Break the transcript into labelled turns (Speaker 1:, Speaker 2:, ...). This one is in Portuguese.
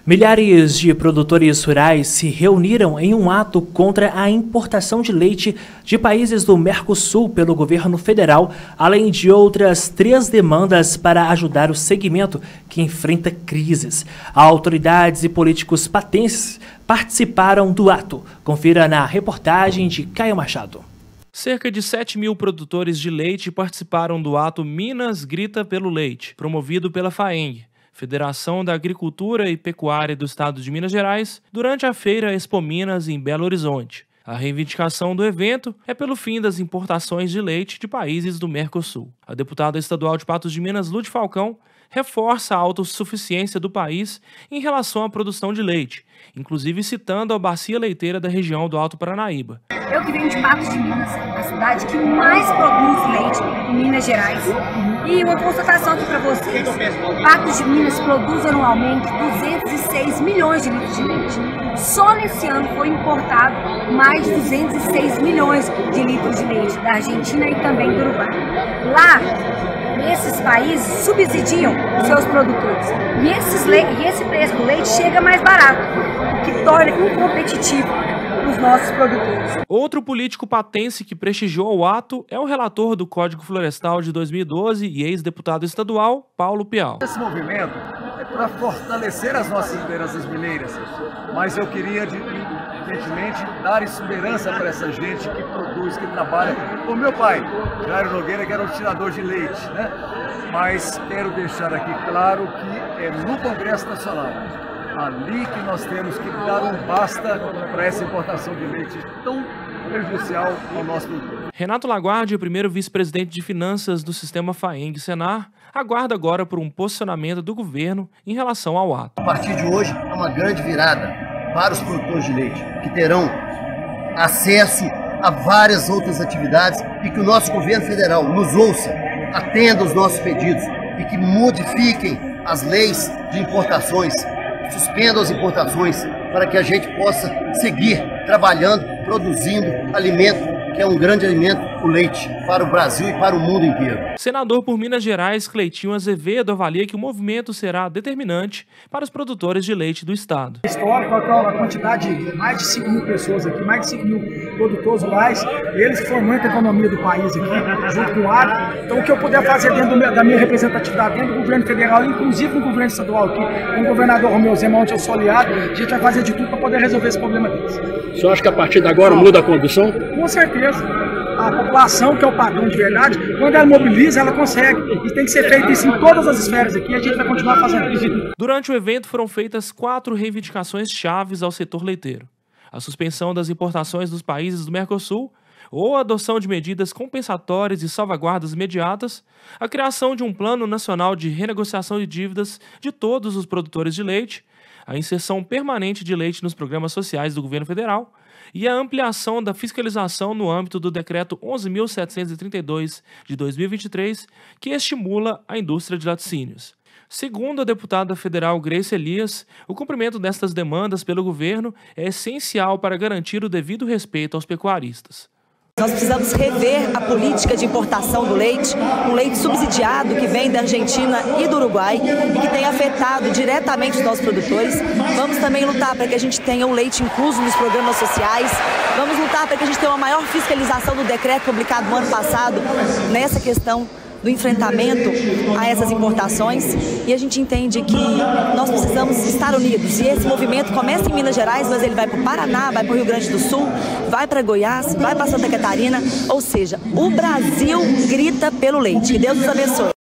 Speaker 1: Milhares de produtores rurais se reuniram em um ato contra a importação de leite de países do Mercosul pelo governo federal, além de outras 3 demandas para ajudar o segmento que enfrenta crises. Autoridades e políticos patenses participaram do ato. Confira na reportagem de Caio Machado.
Speaker 2: Cerca de 7.000 produtores de leite participaram do ato Minas Grita pelo Leite, promovido pela FAENG, Federação da Agricultura e Pecuária do Estado de Minas Gerais, durante a Feira Expo Minas em Belo Horizonte. A reivindicação do evento é pelo fim das importações de leite de países do Mercosul. A deputada estadual de Patos de Minas, Lude Falcão, reforça a autossuficiência do país em relação à produção de leite, inclusive citando a bacia leiteira da região do Alto Paranaíba.
Speaker 3: Eu que venho de Patos de Minas, a cidade que mais produz leite em Minas Gerais. E uma constatação aqui para vocês: Patos de Minas produz anualmente 206 milhões de litros de leite. Só nesse ano foi importado mais de 206 milhões de litros de leite da Argentina e também do Uruguai. Lá, esses países subsidiam os seus produtores. E esse preço do leite chega mais barato, o que torna incompetitivo os nossos produtores.
Speaker 2: Outro político patense que prestigiou o ato é o relator do Código Florestal de 2012 e ex-deputado estadual, Paulo Pial.
Speaker 4: Esse movimento é para fortalecer as nossas lideranças mineiras, mas eu queria, evidentemente, dar esperança para essa gente que produz, que trabalha. O meu pai, Jairo Nogueira, que era um tirador de leite, né? Mas quero deixar aqui claro que é no Congresso Nacional ali que nós temos que dar um basta para essa importação de leite tão prejudicial ao nosso produtor.
Speaker 2: Renato Laguardi, o primeiro vice-presidente de finanças do sistema FAENG-Senar, aguarda agora por um posicionamento do governo em relação ao ato.
Speaker 5: A partir de hoje é uma grande virada para os produtores de leite, que terão acesso a várias outras atividades e que o nosso governo federal nos ouça, atenda os nossos pedidos e que modifiquem as leis de importações, suspendam as importações para que a gente possa seguir trabalhando, produzindo alimento, que é um grande alimento, o leite, para o Brasil e para o mundo inteiro.
Speaker 2: Senador por Minas Gerais, Cleitinho Azevedo, avalia que o movimento será determinante para os produtores de leite do estado.
Speaker 6: Histórico, a quantidade de mais de 5.000 pessoas aqui, mais de 5.000 produtores rurais, eles formam a economia do país aqui, junto com o agro. Então, o que eu puder fazer dentro da minha representatividade, dentro do governo federal, inclusive no governo estadual aqui, com o governador Romeu Zema, onde eu sou aliado, a gente vai fazer de tudo para poder resolver esse problema deles.
Speaker 7: O senhor acha que a partir de agora muda a condução?
Speaker 6: Com certeza. A população, que é o padrão de verdade, quando ela mobiliza, ela consegue. E tem que ser feito isso em todas as esferas aqui, e a gente vai continuar fazendo isso.
Speaker 2: Durante o evento foram feitas 4 reivindicações chaves ao setor leiteiro: a suspensão das importações dos países do Mercosul, ou a adoção de medidas compensatórias e salvaguardas imediatas, a criação de um plano nacional de renegociação de dívidas de todos os produtores de leite, a inserção permanente de leite nos programas sociais do governo federal e a ampliação da fiscalização no âmbito do Decreto 11.732 de 2023, que estimula a indústria de laticínios. Segundo a deputada federal Grace Elias, o cumprimento destas demandas pelo governo é essencial para garantir o devido respeito aos pecuaristas.
Speaker 8: Nós precisamos rever a política de importação do leite, um leite subsidiado que vem da Argentina e do Uruguai e que tem afetado diretamente os nossos produtores. Vamos também lutar para que a gente tenha o leite incluso nos programas sociais. Vamos lutar para que a gente tenha uma maior fiscalização do decreto publicado no ano passado nessa questão do enfrentamento a essas importações, e a gente entende que nós precisamos estar unidos, e esse movimento começa em Minas Gerais, mas ele vai para o Paraná, vai para o Rio Grande do Sul, vai para Goiás, vai para Santa Catarina, ou seja, o Brasil grita pelo leite. Que Deus nos abençoe.